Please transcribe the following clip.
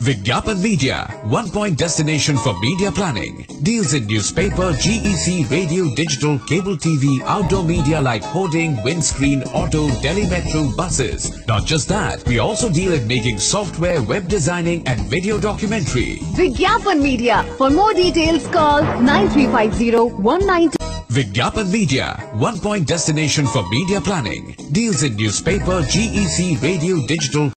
Vigyapan Media, one-point destination for media planning. Deals in newspaper, GEC, radio, digital, cable TV, outdoor media like hoarding, windscreen, auto, Delhi Metro, buses. Not just that, we also deal in making software, web designing and video documentary. Vigyapan Media. For more details, call 9350-192. Vigyapan Media, one-point destination for media planning. Deals in newspaper, GEC, radio, digital,